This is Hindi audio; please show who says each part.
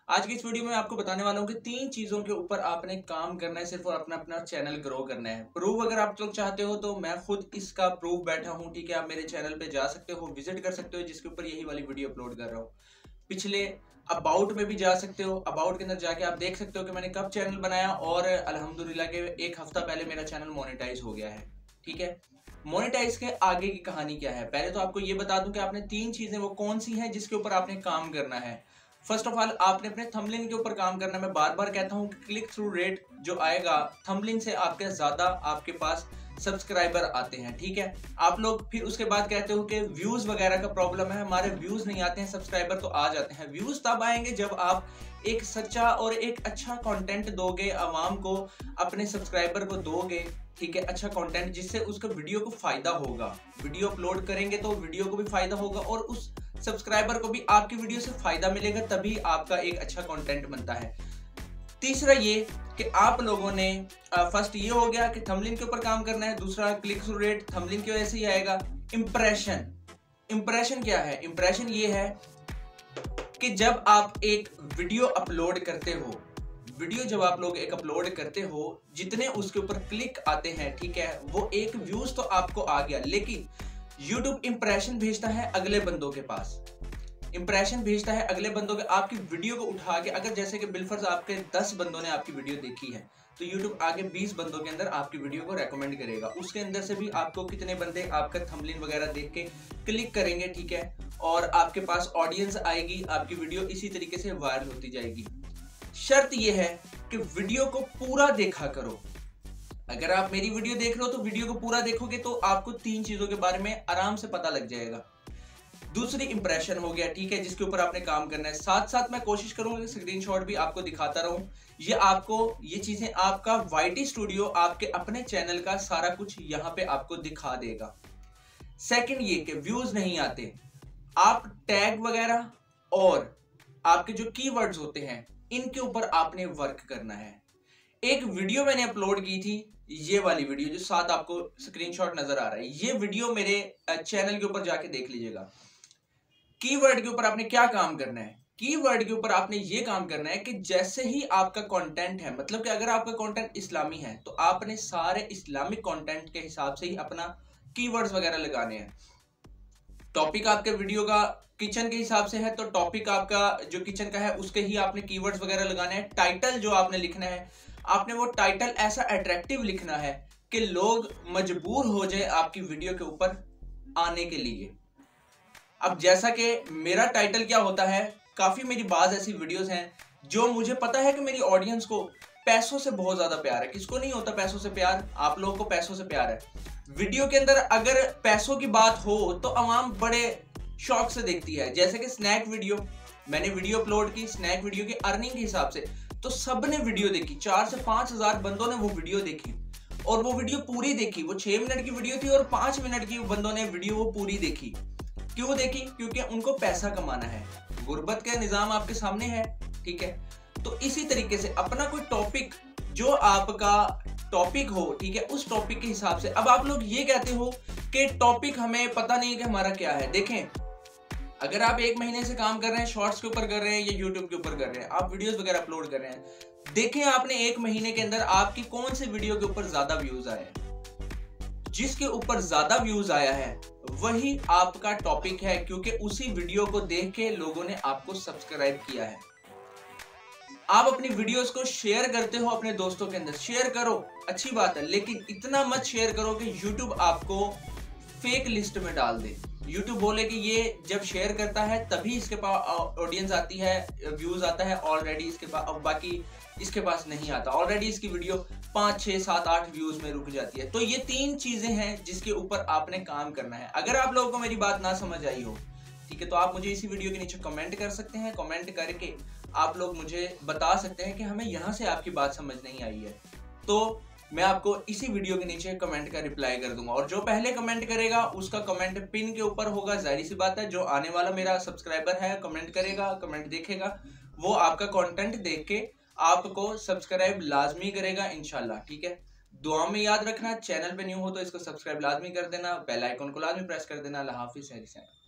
Speaker 1: आज की इस वीडियो में आपको बताने वाला हूँ कि 3 चीजों के ऊपर आपने काम करना है सिर्फ और अपना अपना चैनल ग्रो करना है। प्रूफ अगर आप लोग चाहते हो तो मैं खुद इसका प्रूफ बैठा हूँ, ठीक है। आप मेरे चैनल पे जा सकते हो, विजिट कर सकते हो, जिसके ऊपर यही वाली वीडियो अपलोड कर रहा हूँ। पिछले अबाउट में भी जा सकते हो, अबाउट के अंदर जाके आप देख सकते हो कि मैंने कब चैनल बनाया और अल्हम्दुलिल्लाह के 1 हफ्ता पहले मेरा चैनल मोनेटाइज हो गया है, ठीक है। मोनेटाइज के आगे की कहानी क्या है, पहले तो आपको ये बता दूं कि आपने 3 चीजें वो कौन सी हैं जिसके ऊपर आपने काम करना है। फर्स्ट ऑफ ऑल आपने अपने थंबनेल के ऊपर काम करना है। मैं बार बार कहता हूं कि क्लिक थ्रू रेट जो आएगा थंबनेल से आपके ज्यादा आपके पास सब्सक्राइबर आते हैं, ठीक है। आप लोग फिर उसके बाद कहते हो कि व्यूज वगैरह का प्रॉब्लम है, हमारे व्यूज नहीं आते हैं, सब्सक्राइबर तो आ जाते हैं। व्यूज तब आएंगे जब आप एक सच्चा और एक अच्छा कंटेंट दोगे आवाम को, अपने सब्सक्राइबर को दोगे, ठीक है, अच्छा कंटेंट जिससे उसका वीडियो को फायदा होगा। वीडियो अपलोड करेंगे तो वीडियो को भी फायदा होगा और उस सब्सक्राइबर को भी आपकी वीडियो से फायदा मिलेगा, तभी आपका एक अच्छा कंटेंट बनता है। तीसरा ये कि आप लोगों ने फर्स्ट ये हो गया कि थंबनेल के ऊपर काम करना है, दूसरा क्लिक थ्रू रेट थंबनेल की वजह से ही आएगा। इंप्रेशन, इंप्रेशन क्या है? इंप्रेशन ये है कि जब आप एक वीडियो अपलोड करते हो, वीडियो जब आप लोग एक अपलोड करते हो, जितने उसके ऊपर क्लिक आते हैं, ठीक है, वो एक व्यूज तो आपको आ गया, लेकिन YouTube इंप्रेशन भेजता है अगले बंदों के पास। इंप्रेशन भेजता है अगले बंदों के, आपकी वीडियो को उठा के, अगर जैसे कि बिलफर्ज आपके 10 बंदों ने आपकी वीडियो देखी है तो YouTube आगे 20 बंदों के अंदर आपकी वीडियो को रेकमेंड करेगा। उसके अंदर से भी आपको कितने बंदे आपका थंबनेल वगैरह देख के क्लिक करेंगे, ठीक है, और आपके पास ऑडियंस आएगी, आपकी वीडियो इसी तरीके से वायरल होती जाएगी। शर्त यह है कि वीडियो को पूरा देखा करो। अगर आप मेरी वीडियो देख रहे हो तो वीडियो को पूरा देखोगे तो आपको 3 चीजों के बारे में आराम से पता लग जाएगा। दूसरी इंप्रेशन हो गया, ठीक है, जिसके ऊपर आपने काम करना है। साथ साथ मैं कोशिश करूंगा कि स्क्रीनशॉट भी आपको दिखाता रहूं। ये चीजें आपका YT स्टूडियो आपके अपने चैनल का सारा कुछ यहाँ पे आपको दिखा देगा। सेकंड ये कि व्यूज नहीं आते, आप टैग वगैरह और आपके जो कीवर्ड्स होते हैं इनके ऊपर आपने वर्क करना है। एक वीडियो मैंने अपलोड की थी, ये वाली वीडियो जो साथ आपको स्क्रीनशॉट नजर आ रहा है, ये वीडियो मेरे चैनल के ऊपर जाके देख लीजिएगा। कीवर्ड के ऊपर आपने क्या काम करना है? कीवर्ड के ऊपर आपने ये काम करना है कि जैसे ही आपका कंटेंट है, मतलब कि अगर आपका कंटेंट इस्लामी है तो आपने सारे इस्लामिक कंटेंट के हिसाब से ही अपना कीवर्ड्स वगैरह लगाने हैं। टॉपिक आपके वीडियो का किचन के हिसाब से है तो टॉपिक आपका जो किचन का है उसके ही आपने कीवर्ड्स वगैरह लगाने हैं। टाइटल जो आपने लिखना है, आपने वो टाइटल ऐसा अट्रैक्टिव लिखना है कि लोग मजबूर हो जाए आपकी वीडियो के ऊपर आने के लिए। अब जैसा कि मेरा टाइटल क्या होता है, काफी मेरी बाज ऐसी वीडियोस हैं जो मुझे पता है कि मेरी ऑडियंस को पैसों से बहुत ज्यादा प्यार है। किसको नहीं होता पैसों से प्यार? आप लोगों को पैसों से प्यार है। वीडियो के अंदर अगर पैसों की बात हो तो आवाम बड़े शौक से देखती है। जैसे कि स्नैक वीडियो, मैंने वीडियो अपलोड की स्नैक वीडियो की अर्निंग के हिसाब से, तो सबने वीडियो देखी, 4 से 5 हजार बंदों ने वो वीडियो देखी और वो वीडियो पूरी देखी। वो 6 मिनट की वीडियो थी और 5 मिनट की बंदों ने वीडियो वो पूरी देखी। क्यों देखी? क्योंकि उनको पैसा कमाना है, गुर्बत का निजाम आपके सामने है, ठीक है। तो इसी तरीके से अपना कोई टॉपिक जो आपका टॉपिक हो, ठीक है, उस टॉपिक के हिसाब से। अब आप लोग ये कहते हो कि टॉपिक हमें पता नहीं है कि हमारा क्या है। देखें, अगर आप 1 महीने से काम कर रहे हैं, शॉर्ट्स के ऊपर कर रहे हैं या यूट्यूब के ऊपर कर रहे हैं, आप वीडियोस वगैरह अपलोड कर रहे हैं, देखें आपने 1 महीने के अंदर आपकी कौन सी वीडियो के ऊपर ज्यादा व्यूज आए। जिसके ऊपर ज्यादा व्यूज आया है वही आपका टॉपिक है, क्योंकि उसी वीडियो को देख के लोगों ने आपको सब्सक्राइब किया है। आप अपनी वीडियोस को शेयर करते हो अपने दोस्तों के अंदर, शेयर करो, अच्छी बात है, लेकिन इतना मत शेयर करो कि YouTube आपको फेक लिस्ट में डाल दे। YouTube बोले कि ये जब शेयर करता है तभी इसके पास ऑडियंस आती है, व्यूज आता है, ऑलरेडी इसके पास, बाकी इसके पास नहीं आता। ऑलरेडी इसकी वीडियो 5, 6, 7, 8 व्यूज में रुक जाती है। तो ये 3 चीजें हैं जिसके ऊपर आपने काम करना है। अगर आप लोगों को मेरी बात ना समझ आई हो, ठीक है, तो आप मुझे इसी वीडियो के नीचे कमेंट कर सकते हैं। कमेंट करके आप लोग मुझे बता सकते हैं कि हमें यहाँ से आपकी बात समझ नहीं आई है, तो मैं आपको इसी वीडियो के नीचे कमेंट का रिप्लाई कर दूंगा। और जो पहले कमेंट करेगा उसका कमेंट पिन के ऊपर होगा। जाहिर सी बात है, जो आने वाला मेरा सब्सक्राइबर है कमेंट करेगा, कमेंट देखेगा, वो आपका कंटेंट देख के आपको सब्सक्राइब लाजमी करेगा इंशाल्लाह, ठीक है। दुआ में याद रखना, चैनल पे न्यू हो तो इसको सब्सक्राइब लाजमी कर देना, बेल आइकन को लाजमी प्रेस कर देना। अल्लाह हाफिज़।